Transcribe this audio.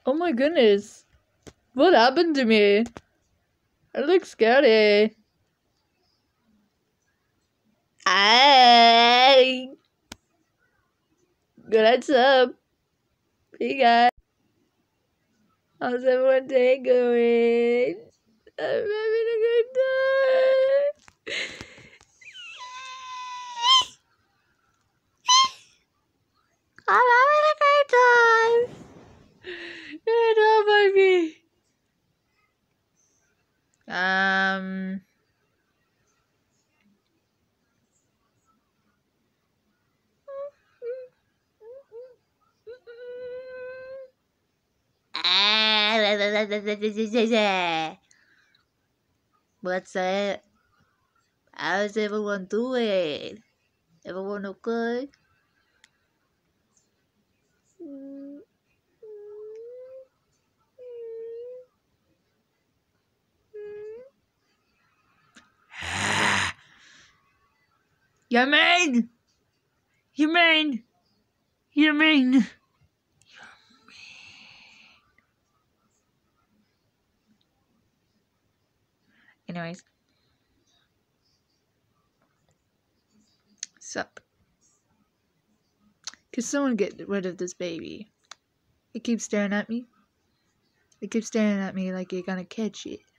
Oh my goodness. What happened to me? It looks scary. Hi. Good heads up. Hey guys. How's everyone day going? I'm having a good time. I'm having a great time. You're not by me. What's up? How's everyone doing? Everyone okay? You mean? You mean? You mean? Anyways. Sup? Could someone get rid of this baby? It keeps staring at me. It keeps staring at me like you're gonna catch it.